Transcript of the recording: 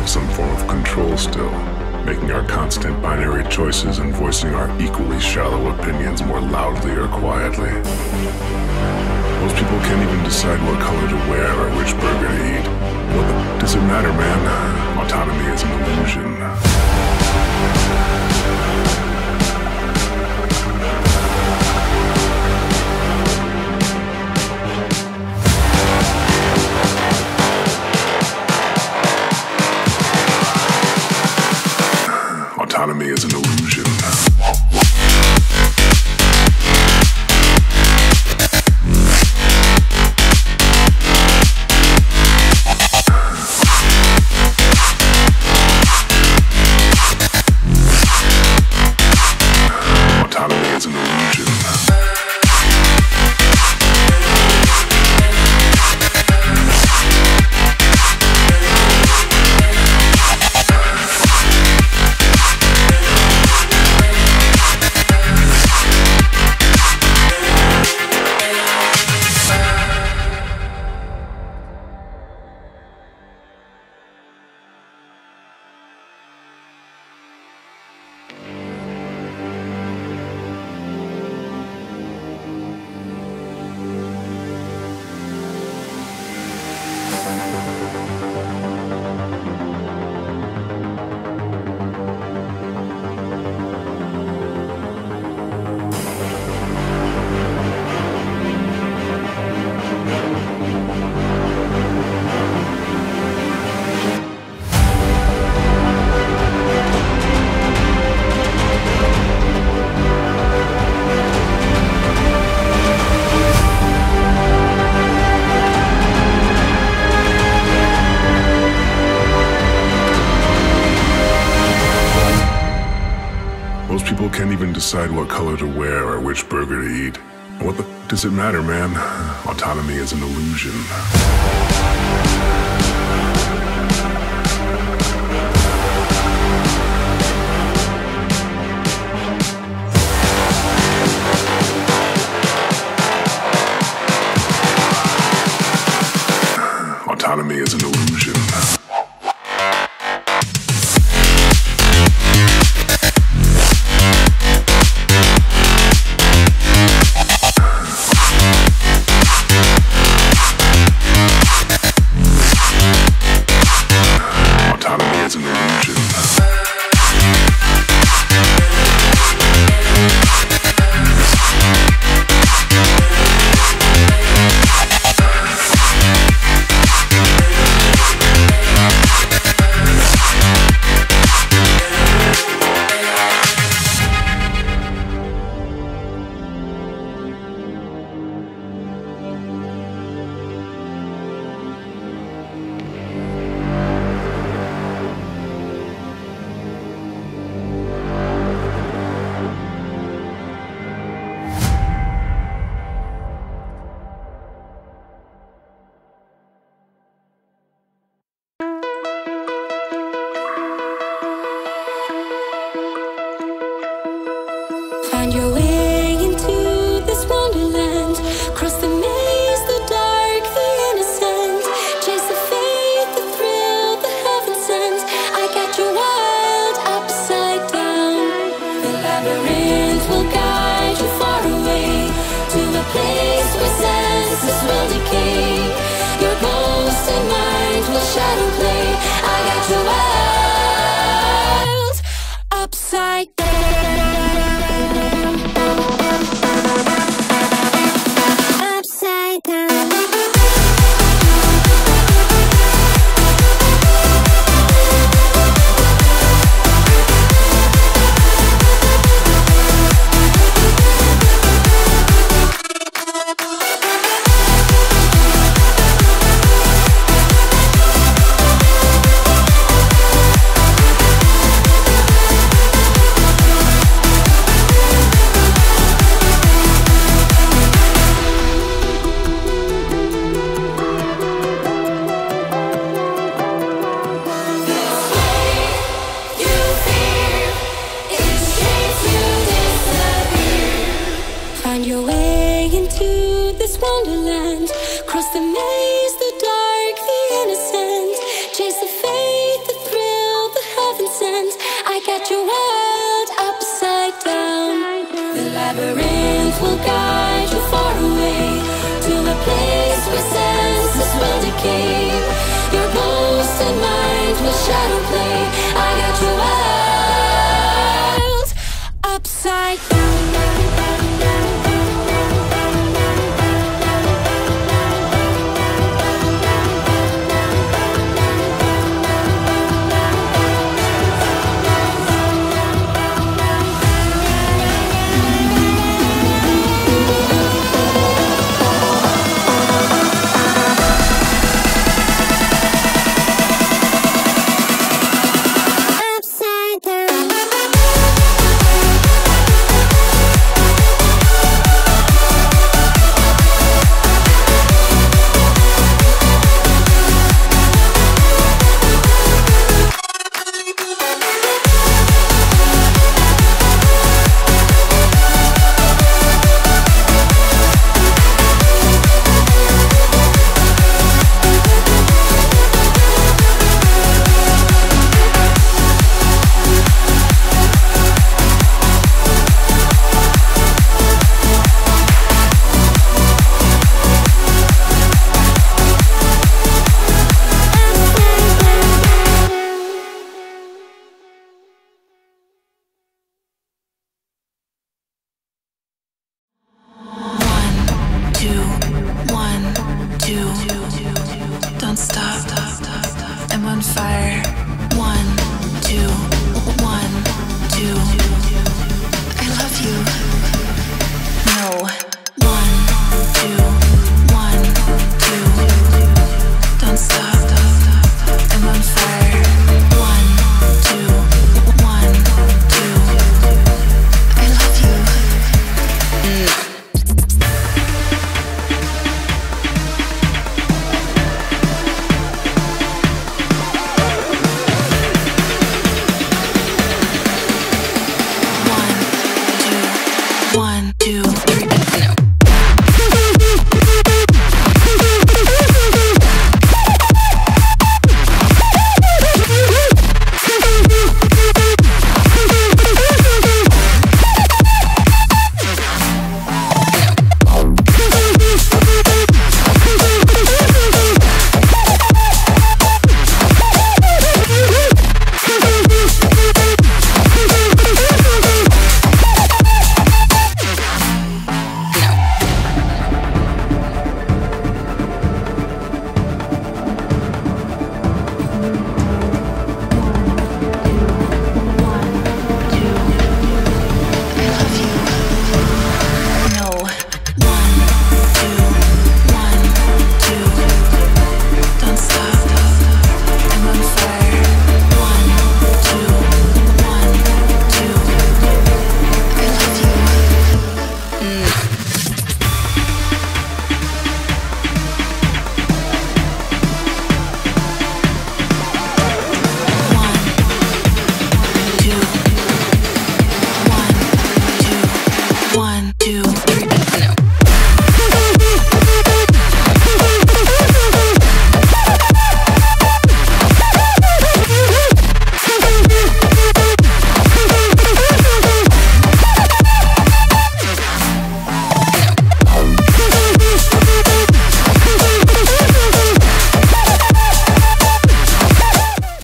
have some form of control still, making our constant binary choices and voicing our equally shallow opinions more loudly or quietly. Most people can't even decide what color to wear or which burger to eat. What does it matter, man? Autonomy is an illusion. Autonomy is an illusion. Most people can't even decide what color to wear or which burger to eat. What the does it matter, man? Autonomy is an illusion. Autonomy is an illusion. Find your way into this wonderland. Cross the maze, the dark, the innocent. Chase the faith, the thrill, the heaven sent. I got you wild, upside down. The labyrinth will guide you far away to a place where senses will decay. Your ghost and mind will shadow play. I got you wild, upside down. Find your way into this wonderland. Cross the maze, the dark, the innocent. Chase the faith, the thrill. light will guide you far away to a place where senses will decay. Your ghost and mind will shadow play. I got you wild upside down.